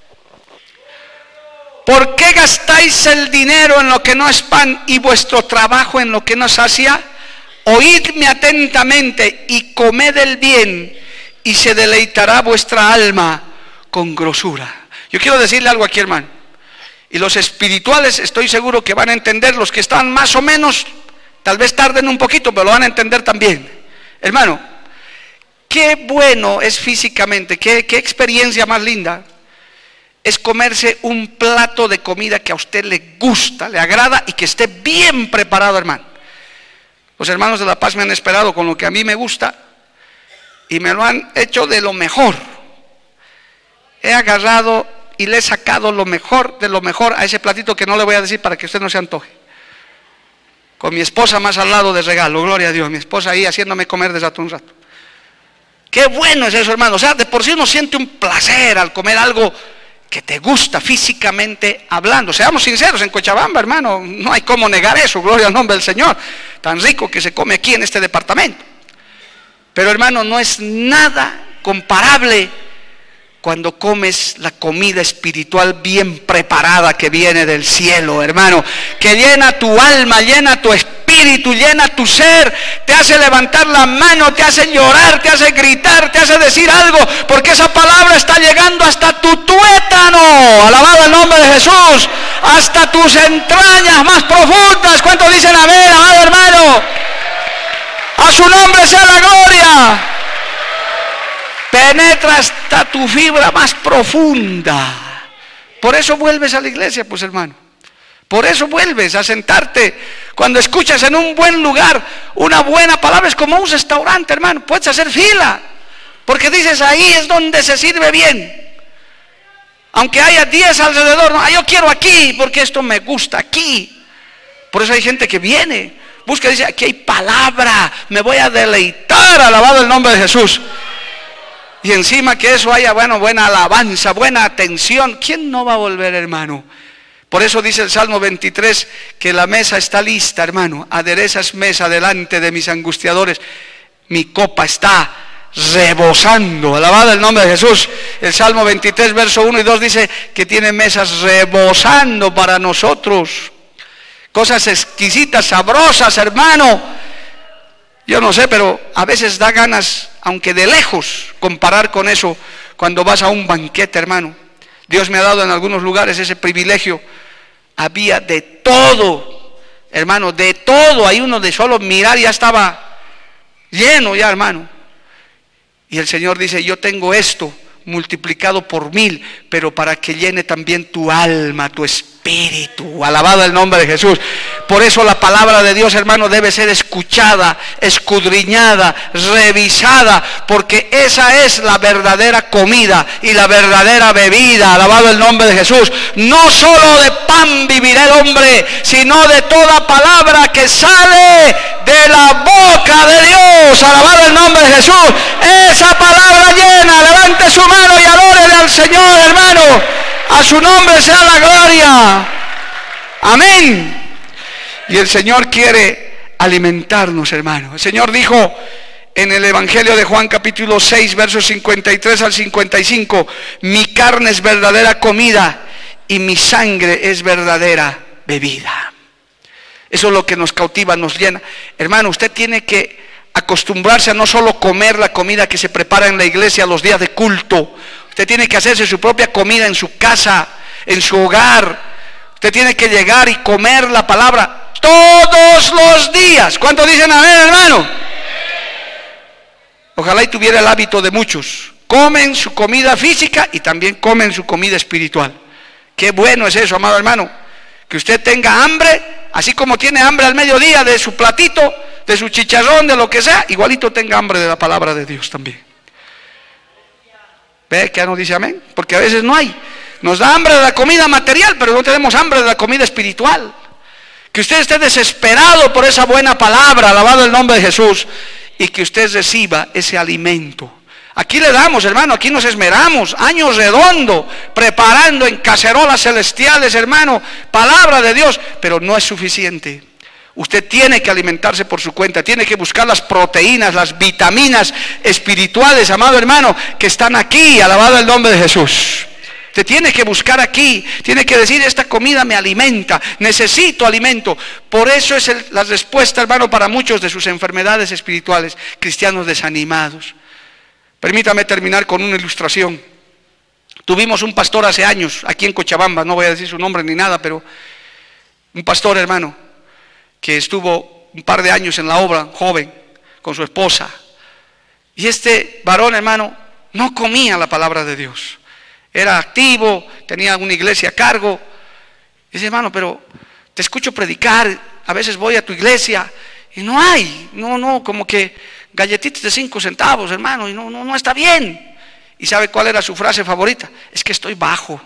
¿Por qué gastáis el dinero en lo que no es pan y vuestro trabajo en lo que no sacia? Oídme atentamente y comed el bien, y se deleitará vuestra alma con grosura. Yo quiero decirle algo aquí, hermano. Y los espirituales estoy seguro que van a entender, los que están más o menos, tal vez tarden un poquito, pero lo van a entender también. Hermano, qué bueno es físicamente, qué experiencia más linda es comerse un plato de comida que a usted le gusta, le agrada y que esté bien preparado, hermano. Los hermanos de La Paz me han esperado con lo que a mí me gusta y me lo han hecho de lo mejor. He agarrado y le he sacado lo mejor de lo mejor a ese platito que no le voy a decir para que usted no se antoje. Con mi esposa más al lado de regalo, gloria a Dios, mi esposa ahí haciéndome comer desde hace un rato. Qué bueno es eso, hermano. O sea, de por sí uno siente un placer al comer algo que te gusta físicamente hablando. Seamos sinceros, en Cochabamba, hermano, no hay cómo negar eso, gloria al nombre del Señor. Tan rico que se come aquí en este departamento. Pero, hermano, no es nada comparable cuando comes la comida espiritual bien preparada que viene del cielo, hermano, que llena tu alma, llena tu espíritu, llena tu ser, te hace levantar la mano, te hace llorar, te hace gritar, te hace decir algo, porque esa palabra está llegando hasta tu tuétano, alabado el nombre de Jesús, hasta tus entrañas más profundas. ¿Cuántos dicen amén, amado hermano? A su nombre sea la gloria. Penetra hasta tu fibra más profunda. Por eso vuelves a la iglesia, pues hermano. Por eso vuelves a sentarte. Cuando escuchas en un buen lugar una buena palabra, es como un restaurante, hermano. Puedes hacer fila, porque dices, ahí es donde se sirve bien. Aunque haya 10 alrededor, no, yo quiero aquí, porque esto me gusta aquí. Por eso hay gente que viene, busca y dice, aquí hay palabra, me voy a deleitar, alabado el nombre de Jesús. Y encima que eso haya, bueno, buena alabanza, buena atención, ¿quién no va a volver, hermano? Por eso dice el Salmo 23, que la mesa está lista, hermano. Aderezas mesa delante de mis angustiadores. Mi copa está rebosando, alabado el nombre de Jesús. El Salmo 23, verso 1 y 2 dice que tiene mesas rebosando para nosotros. Cosas exquisitas, sabrosas, hermano. Yo no sé, pero a veces da ganas, aunque de lejos, comparar con eso cuando vas a un banquete, hermano. Dios me ha dado en algunos lugares ese privilegio. Había de todo, hermano, de todo. Hay uno de solo mirar ya estaba lleno ya, hermano. Y el Señor dice, yo tengo esto multiplicado por 1000, pero para que llene también tu alma, tu espíritu. Alabado el nombre de Jesús. Por eso la palabra de Dios, hermano, debe ser escuchada, escudriñada, revisada, porque esa es la verdadera comida y la verdadera bebida. Alabado el nombre de Jesús. No solo de pan vivirá el hombre, sino de toda palabra que sale de la boca de Dios. Alabado el nombre de Jesús. Esa palabra llena, levante su mano y adórele al Señor, hermano. A su nombre sea la gloria. Amén. Y el Señor quiere alimentarnos, hermano. El Señor dijo en el Evangelio de Juan capítulo 6, versos 53 al 55, mi carne es verdadera comida y mi sangre es verdadera bebida. Eso es lo que nos cautiva, nos llena. Hermano, usted tiene que acostumbrarse a no solo comer la comida que se prepara en la iglesia los días de culto. Usted tiene que hacerse su propia comida en su casa, en su hogar. Usted tiene que llegar y comer la palabra todos los días. ¿Cuántos dicen amén, hermano? Ojalá y tuviera el hábito de muchos. Comen su comida física y también comen su comida espiritual. Qué bueno es eso, amado hermano. Que usted tenga hambre, así como tiene hambre al mediodía de su platito, de su chicharrón, de lo que sea, igualito tenga hambre de la palabra de Dios también. ¿Ve que ya no dice amén? Porque a veces no hay. Nos da hambre de la comida material, pero no tenemos hambre de la comida espiritual. Que usted esté desesperado por esa buena palabra, alabado el nombre de Jesús, y que usted reciba ese alimento. Aquí le damos, hermano, aquí nos esmeramos, año redondo, preparando en cacerolas celestiales, hermano, palabra de Dios, pero no es suficiente. Usted tiene que alimentarse por su cuenta, tiene que buscar las proteínas, las vitaminas espirituales, amado hermano, que están aquí, alabado el nombre de Jesús. Usted tiene que buscar aquí, tiene que decir, esta comida me alimenta, necesito alimento. Por eso es la respuesta, hermano, para muchos de sus enfermedades espirituales, cristianos desanimados. Permítame terminar con una ilustración. Tuvimos un pastor hace años, aquí en Cochabamba, no voy a decir su nombre ni nada, pero un pastor, hermano, que estuvo un par de años en la obra, joven, con su esposa. Y este varón, hermano, no comía la palabra de Dios. Era activo, tenía una iglesia a cargo. Dice, hermano, pero te escucho predicar, a veces voy a tu iglesia y no hay, como que galletitas de 5 centavos, hermano, y no está bien. ¿Y sabe cuál era su frase favorita? Es que estoy bajo.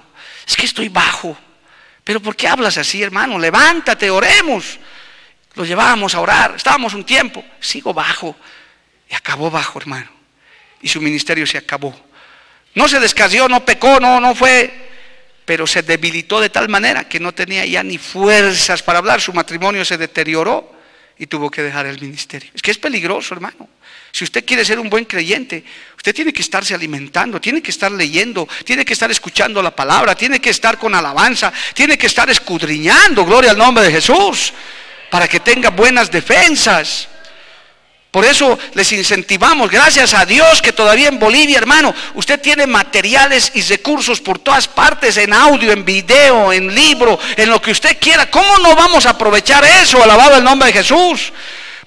Pero ¿por qué hablas así, hermano? Levántate, oremos. Lo llevábamos a orar, estábamos un tiempo, sigo bajo. Y acabó bajo, hermano. Y su ministerio se acabó. No se descayó, no pecó, no fue, pero se debilitó de tal manera que no tenía ya ni fuerzas para hablar. Su matrimonio se deterioró y tuvo que dejar el ministerio. Es que es peligroso, hermano. Si usted quiere ser un buen creyente, usted tiene que estarse alimentando, tiene que estar leyendo, tiene que estar escuchando la palabra, tiene que estar con alabanza, tiene que estar escudriñando, gloria al nombre de Jesús, para que tenga buenas defensas. Por eso les incentivamos, gracias a Dios que todavía en Bolivia, hermano, usted tiene materiales y recursos por todas partes, en audio, en video, en libro, en lo que usted quiera. ¿Cómo no vamos a aprovechar eso? Alabado el nombre de Jesús.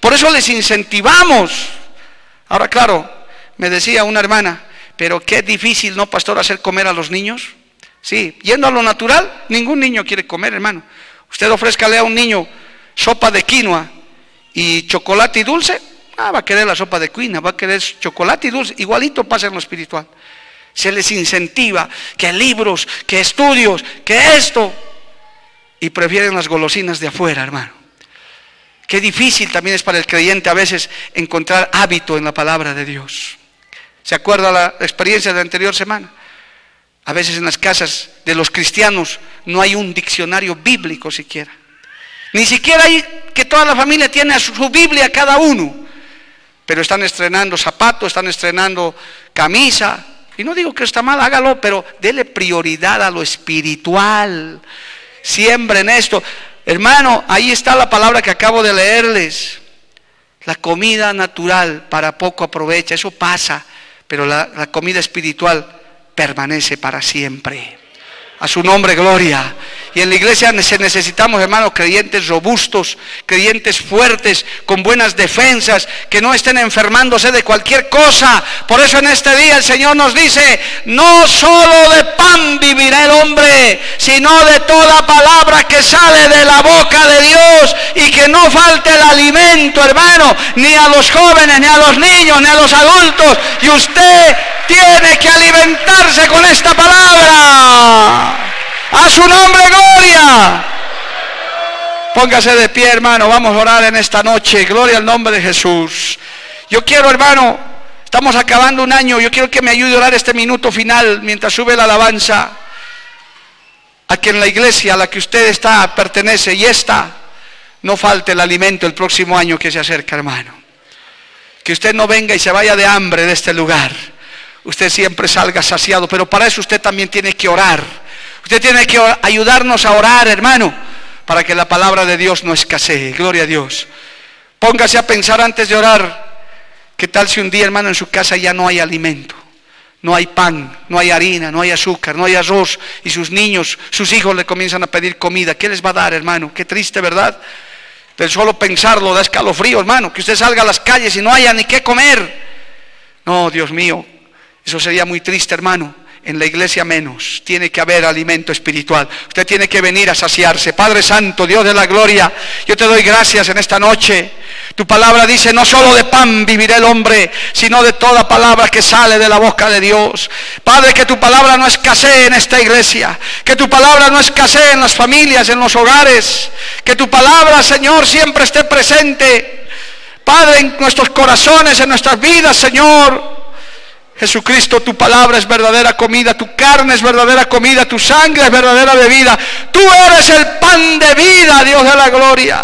Por eso les incentivamos. Ahora, claro, me decía una hermana, pero qué difícil, ¿no, pastor, hacer comer a los niños? Sí, yendo a lo natural, ningún niño quiere comer, hermano. Usted ofrézcale a un niño sopa de quinoa y chocolate y dulce, va a querer la sopa de quinoa, va a querer chocolate y dulce. Igualito pasa en lo espiritual. Se les incentiva que libros, que estudios, que esto, y prefieren las golosinas de afuera, hermano. Qué difícil también es para el creyente a veces encontrar hábito en la palabra de Dios. ¿Se acuerda la experiencia de la anterior semana? A veces en las casas de los cristianos no hay un diccionario bíblico siquiera. Ni siquiera hay que toda la familia tiene su Biblia cada uno. Pero están estrenando zapatos, están estrenando camisa. Y no digo que está mal, hágalo, pero dele prioridad a lo espiritual. Siembren esto. Hermano, ahí está la palabra que acabo de leerles. La comida natural para poco aprovecha, eso pasa, pero la comida espiritual permanece para siempre. A su nombre, gloria. Y en la iglesia necesitamos, hermanos, creyentes robustos, creyentes fuertes, con buenas defensas, que no estén enfermándose de cualquier cosa. Por eso en este día el Señor nos dice, no solo de pan vivirá el hombre, sino de toda palabra que sale de la boca de Dios. Y que no falte el alimento, hermano, ni a los jóvenes, ni a los niños, ni a los adultos. Y usted tiene que alimentarse con esta palabra. A su nombre, gloria. Póngase de pie, hermano, vamos a orar en esta noche. Gloria al nombre de Jesús. Yo quiero, hermano, estamos acabando un año, yo quiero que me ayude a orar este minuto final mientras sube la alabanza, a que en la iglesia a la que usted pertenece y no falte el alimento el próximo año que se acerca, hermano. Que usted no venga y se vaya de hambre de este lugar. Usted siempre salga saciado, pero para eso usted también tiene que orar. Usted tiene que ayudarnos a orar, hermano, para que la palabra de Dios no escasee. Gloria a Dios. Póngase a pensar antes de orar. ¿Qué tal si un día, hermano, en su casa ya no hay alimento? No hay pan, no hay harina, no hay azúcar, no hay arroz, y sus niños, sus hijos le comienzan a pedir comida. ¿Qué les va a dar, hermano? Qué triste, ¿verdad? Del solo pensarlo da escalofrío, hermano, que usted salga a las calles y no haya ni qué comer. No, Dios mío, eso sería muy triste, hermano. En la iglesia menos, tiene que haber alimento espiritual. Usted tiene que venir a saciarse. Padre Santo, Dios de la gloria, yo te doy gracias en esta noche. Tu palabra dice, no solo de pan vivirá el hombre, sino de toda palabra que sale de la boca de Dios. Padre, que tu palabra no escasee en esta iglesia, que tu palabra no escasee en las familias, en los hogares, que tu palabra, Señor, siempre esté presente, Padre, en nuestros corazones, en nuestras vidas, Señor. Jesucristo, tu palabra es verdadera comida, tu carne es verdadera comida, tu sangre es verdadera bebida. Tú eres el pan de vida, Dios de la gloria.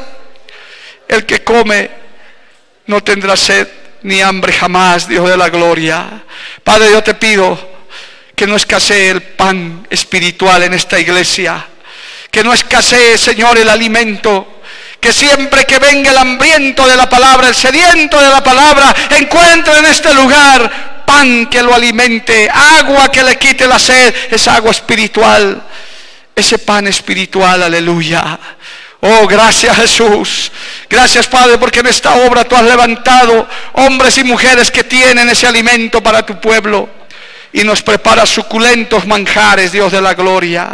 El que come no tendrá sed ni hambre jamás, Dios de la gloria. Padre, yo te pido que no escasee el pan espiritual en esta iglesia, que no escasee, Señor, el alimento. Que siempre que venga el hambriento de la palabra, el sediento de la palabra, encuentre en este lugar pan que lo alimente, agua que le quite la sed, esa agua espiritual, ese pan espiritual, aleluya. Oh, gracias Jesús, gracias Padre, porque en esta obra tú has levantado hombres y mujeres que tienen ese alimento para tu pueblo y nos preparas suculentos manjares, Dios de la gloria.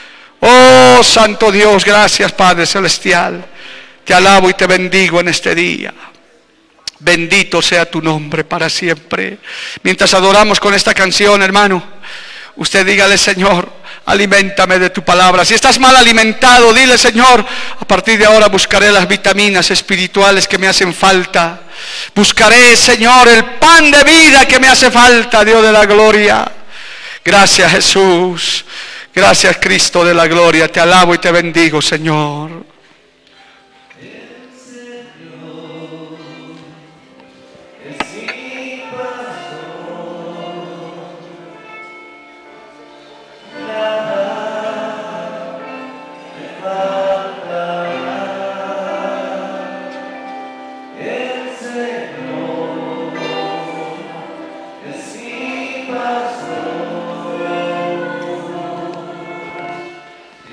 Oh, Santo Dios, gracias Padre Celestial. Te alabo y te bendigo en este día. Bendito sea tu nombre para siempre. Mientras adoramos con esta canción, hermano, usted dígale, Señor, aliméntame de tu palabra. Si estás mal alimentado, dile, Señor, a partir de ahora buscaré las vitaminas espirituales que me hacen falta. Buscaré, Señor, el pan de vida que me hace falta, Dios de la gloria. Gracias, Jesús. Gracias, Cristo de la gloria. Te alabo y te bendigo, Señor.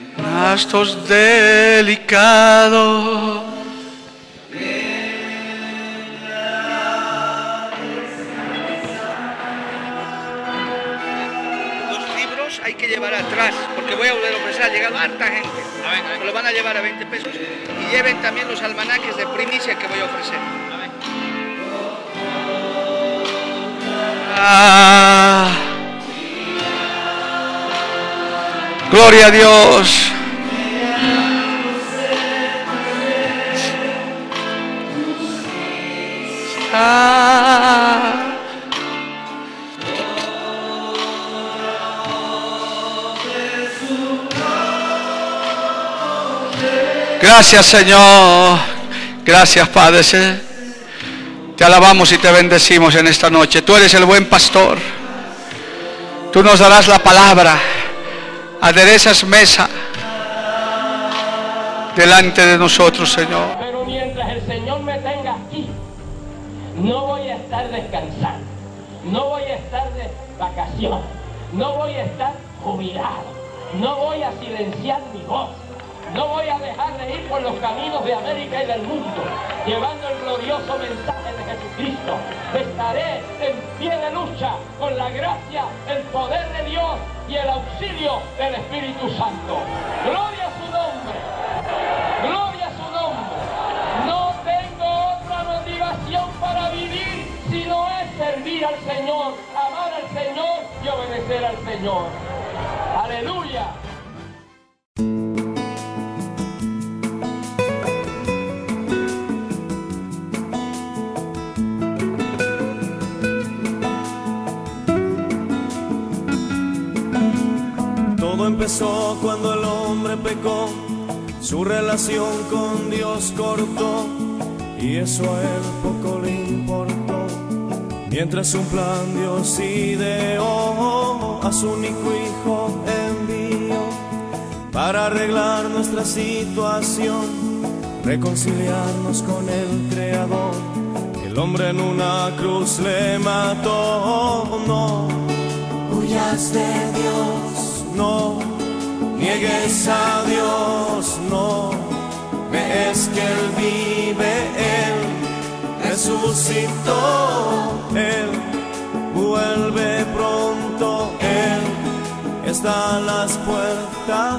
Pastos delicados, llevar atrás, porque voy a volver a ofrecer. Ha llegado harta gente. Me lo van a llevar a 20 pesos. Y lleven también los almanaques de primicia que voy a ofrecer. Gloria a Dios. Gracias, Señor. Gracias, Padre. Te alabamos y te bendecimos en esta noche. Tú eres el buen pastor. Tú nos darás la palabra. Aderezas mesa delante de nosotros, Señor. Pero mientras el Señor me tenga aquí, no voy a estar descansando, no voy a estar de vacaciones, no voy a estar jubilado, no voy a silenciar mi voz, no voy a dejar de ir por los caminos de América y del mundo, llevando el glorioso mensaje de Jesucristo. Estaré en pie de lucha con la gracia, el poder de Dios y el auxilio del Espíritu Santo. Gloria a su nombre, gloria a su nombre. No tengo otra motivación para vivir, sino es servir al Señor, amar al Señor y obedecer al Señor. Aleluya. Todo empezó cuando el hombre pecó, su relación con Dios cortó, y eso a él poco le importó. Mientras un plan Dios ideó, a su único hijo envió, para arreglar nuestra situación, reconciliarnos con el Creador. El hombre en una cruz le mató. No huyas de Dios, no niegues a Dios, no ves que Él vive, Él resucitó, Él vuelve pronto, Él está a las puertas.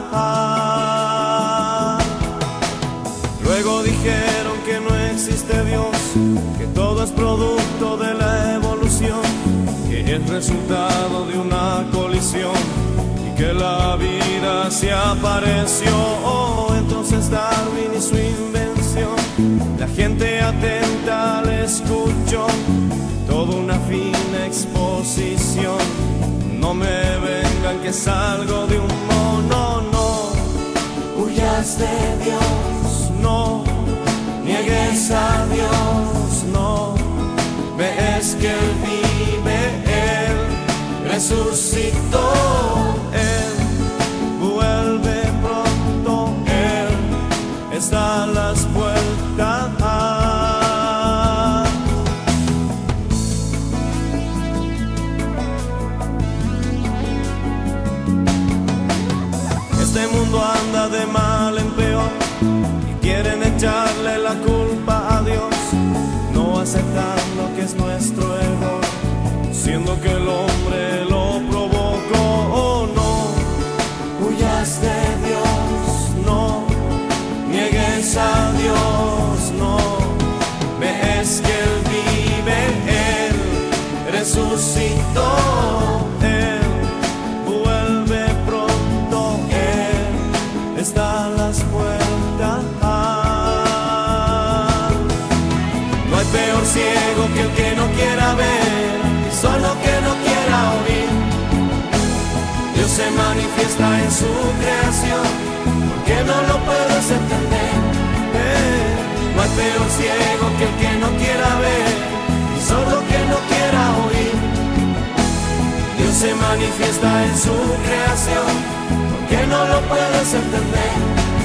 Luego dijeron que no existe Dios, que todo es producto de la evolución, que es resultado de una colisión, que la vida se apareció. Entonces Darwin y su invención, la gente atenta le escuchó, toda una fina exposición. No me vengan que salgo de un mono, no huyas de Dios, no niegues a Dios, no ves que Él vive, Él resucitó, Él vuelve pronto, Él está a las puertas. Este mundo anda de mal en peor y quieren echarle la culpa a Dios, no aceptando que es nuestro error, siendo que el hombre lo provocó. No huyas de Dios, no niegues a Dios, no ves que Él vive, Él resucitó, Él vuelve pronto, Él está a las puertas. No hay peor ciego que el que no quiera ver, solo que no quiera oír. Dios se manifiesta en su creación, porque no lo puedes entender. No hay peor ciego que el que no quiera ver, y solo que no quiera oír. Dios se manifiesta en su creación, porque no lo puedes entender.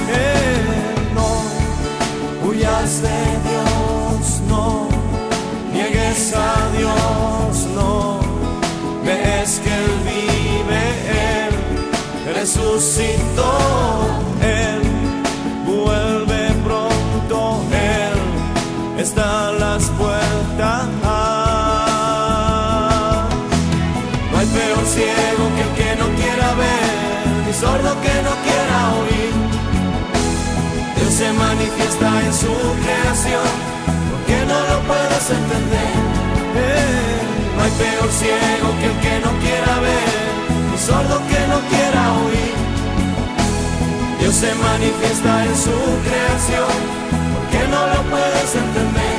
No huyas de Dios, no niegues a Dios, no ves que Él vive, Él resucitó, Él vuelve pronto, Él está a las puertas. No hay peor ciego que el que no quiera ver, manifiesta en su creación, porque no lo puedes entender. No hay peor ciego que el que no quiera ver, ni sordo que no quiera oír. Dios se manifiesta en su creación, porque no lo puedes entender.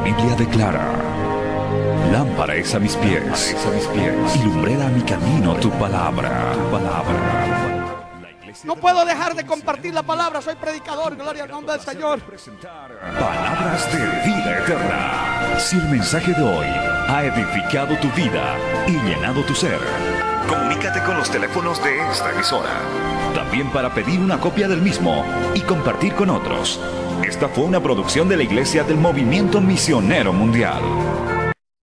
Biblia declara: lámpara es a mis pies, y lumbrera a mi camino tu palabra. No puedo dejar de compartir la palabra, soy predicador, gloria al nombre del Señor. Palabras de vida eterna. Si el mensaje de hoy ha edificado tu vida y llenado tu ser, comunícate con los teléfonos de esta emisora. También para pedir una copia del mismo y compartir con otros. Esta fue una producción de la Iglesia del Movimiento Misionero Mundial.